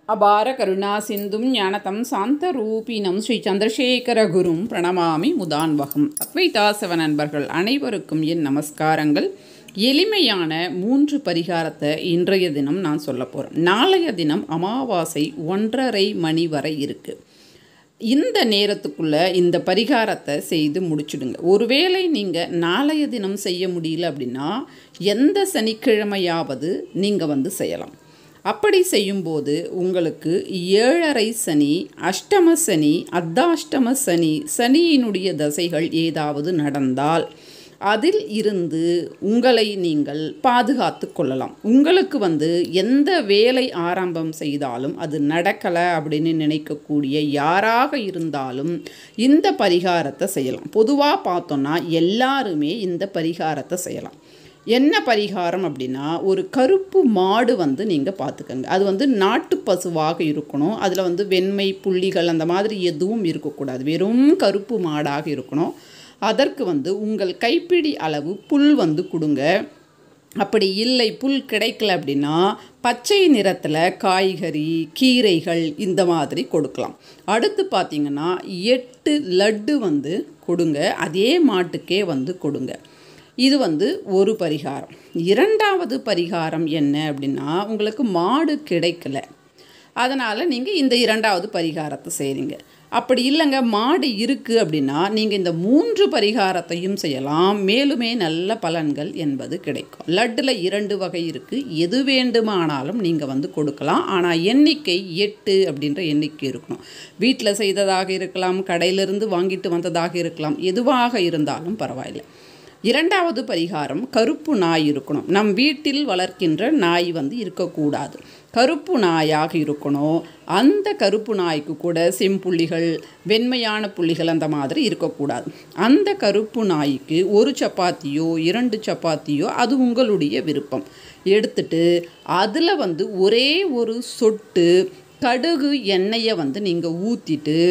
அபார கருணா சிந்தும் ஞானதம் சாந்த ரூபினம் ஸ்ரீ சந்திரசேகர குரும் பிரணமாமி முதான்வகம். அத்வைதாசவ நண்பர்கள் அனைவருக்கும் என் நமஸ்காரங்கள். எளிமையான 3 பரிகாரத்தை இன்றைய தினம் நான் சொல்ல போகிறேன். நாளைய தினம் அமாவாசை 1:30 மணி வரை இருக்குது. இந்த நேரத்துக்குள்ளே இந்த பரிகாரத்தை செய்து முடிச்சுடுங்க. ஒருவேளை நீங்கள் நாளைய தினம் செய்ய முடியல அப்படின்னா எந்த சனிக்கிழமையாவது நீங்கள் செய்யலாம். அப்படி செய்யும்போது உங்களுக்கு 7:30 சனி, அஷ்டம சனி, அர்த்தாஷ்டம சனி, சனியினுடைய தசைகள் ஏதாவது நடந்தால் அதில் இருந்து உங்களை நீங்கள் பாதுகாத்து கொள்ளலாம். உங்களுக்கு எந்த வேலை ஆரம்பம் செய்தாலும் அது நடக்கலை அப்படின்னு நினைக்கக்கூடிய யாராக இருந்தாலும் இந்த பரிகாரத்தை செய்யலாம். பொதுவாக பார்த்தோன்னா எல்லாருமே இந்த பரிகாரத்தை செய்யலாம். என்ன பரிகாரம் அப்படின்னா, ஒரு கருப்பு மாடு நீங்கள் பார்த்துக்கங்க. அது நாட்டு பசுவாக இருக்கணும். அதில் வெண்மை புள்ளிகள் அந்த மாதிரி எதுவும் இருக்கக்கூடாது. வெறும் கருப்பு மாடாக இருக்கணும். அதற்கு உங்கள் கைப்பிடி அளவு புல் கொடுங்க. அப்படி இல்லை, புல் கிடைக்கல அப்படின்னா பச்சை நிறத்தில் காய்கறி, கீரைகள் இந்த மாதிரி கொடுக்கலாம். அடுத்து பார்த்திங்கன்னா 8 லட்டு கொடுங்க. அதே மாட்டுக்கே கொடுங்க. இது ஒரு பரிகாரம். இரண்டாவது பரிகாரம் என்ன அப்படின்னா, உங்களுக்கு மாடு கிடைக்கல, அதனால் நீங்கள் இந்த இரண்டாவது பரிகாரத்தை செய்கிறீங்க. அப்படி இல்லைங்க, மாடு இருக்குது அப்படின்னா நீங்கள் இந்த 3 பரிகாரத்தையும் செய்யலாம். மேலுமே நல்ல பலன்கள் என்பது கிடைக்கும். லட்டில் 2 வகை இருக்குது. எது வேண்டுமானாலும் நீங்கள் கொடுக்கலாம். ஆனால் எண்ணிக்கை 8 அப்படின்ற எண்ணிக்கை இருக்கணும். வீட்டில் செய்ததாக இருக்கலாம், கடையிலிருந்து வாங்கிட்டு வந்ததாக இருக்கலாம், எதுவாக இருந்தாலும் பரவாயில்லை. இரண்டாவது பரிகாரம், கருப்பு நாய் இருக்கணும். நம் வீட்டில் வளர்க்கின்ற நாய் இருக்கக்கூடாது. கருப்பு நாயாக இருக்கணும். அந்த கருப்பு நாய்க்கு கூட செம்புள்ளிகள், வெண்மையான புள்ளிகள் அந்த மாதிரி இருக்கக்கூடாது. அந்த கருப்பு நாய்க்கு 1 சப்பாத்தியோ 2 சப்பாத்தியோ அது உங்களுடைய விருப்பம் எடுத்துட்டு அதில் ஒரே ஒரு சொட்டு கடுகு எண்ணெயை நீங்கள் ஊற்றிட்டு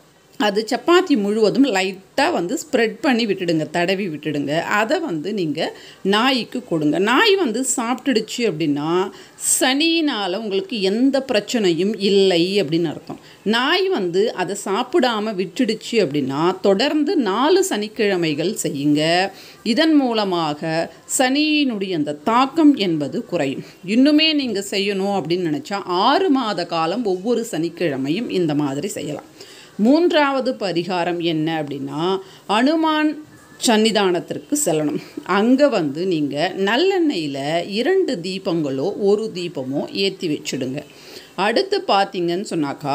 அது சப்பாத்தி முழுவதும் லைட்டாக ஸ்ப்ரெட் பண்ணி விட்டுடுங்க, தடவி விட்டுடுங்க. அதை நீங்கள் நாய்க்கு கொடுங்க. நாய் சாப்பிட்டுடுச்சு அப்படின்னா சனியினால் உங்களுக்கு எந்த பிரச்சனையும் இல்லை அப்படின்னு அர்த்தம். நாய் அதை சாப்பிடாமல் விட்டுடுச்சு அப்படின்னா தொடர்ந்து 4 சனிக்கிழமைகள் செய்யுங்க. இதன் மூலமாக சனியினுடைய அந்த தாக்கம் என்பது குறையும். இன்னுமே நீங்கள் செய்யணும் அப்படின்னு நினச்சா 6 மாத காலம் ஒவ்வொரு சனிக்கிழமையும் இந்த மாதிரி செய்யலாம். மூன்றாவது பரிகாரம் என்ன அப்படின்னா, அனுமான் சன்னிதானத்திற்கு செல்லணும். அங்கே நீங்கள் நல்லெண்ணெயில் 2 தீபங்களோ 1 தீபமோ ஏற்றி வச்சுடுங்க. அடுத்து பார்த்தீங்கன்னு சொன்னாக்கா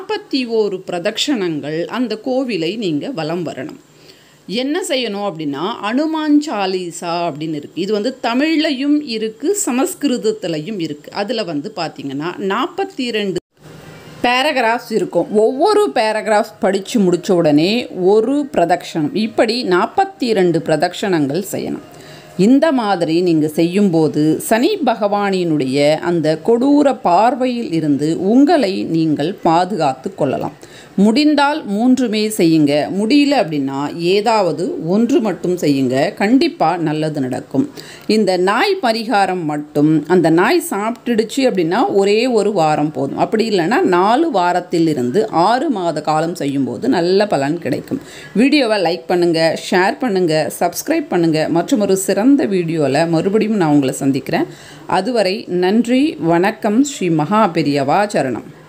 41 பிரதட்சணங்கள் அந்த கோவிலை நீங்கள் வலம் வரணும். என்ன செய்யணும் அப்படின்னா, அனுமான் சாலிசா அப்படின்னு இருக்குது. இது தமிழ்லையும் இருக்குது, சமஸ்கிருதத்துலையும் இருக்குது. அதில் பார்த்தீங்கன்னா 42 பேராகிராஃப்ஸ் இருக்கும். ஒவ்வொரு பேராகிராஃப் படித்து முடித்த உடனே ஒரு பிரதட்சணம், இப்படி 42 பிரதட்சணங்கள் செய்யணும். இந்த மாதிரி நீங்கள் செய்யும்போது சனி பகவானினுடைய அந்த கொடூர பார்வையில் இருந்து உங்களை நீங்கள் பாதுகாத்து கொள்ளலாம். முடிந்தால் 3மே செய்யுங்க. முடியல அப்படின்னா ஏதாவது 1 மட்டும் செய்யுங்க. கண்டிப்பாக நல்லது நடக்கும். இந்த நாய் பரிகாரம் மட்டும் அந்த நாய் சாப்பிட்டுடுச்சு அப்படின்னா ஒரே ஒரு வாரம் போதும். அப்படி இல்லைன்னா 4 வாரத்திலிருந்து 6 மாத காலம் செய்யும்போது நல்ல பலன் கிடைக்கும். வீடியோவை லைக் பண்ணுங்கள், ஷேர் பண்ணுங்கள், சப்ஸ்கிரைப் பண்ணுங்கள். மற்றும் ஒரு சிறந்த வீடியோவில் மறுபடியும் நான் உங்களை சந்திக்கிறேன். அதுவரை நன்றி, வணக்கம். ஸ்ரீ மகா பெரியவா சரணம்.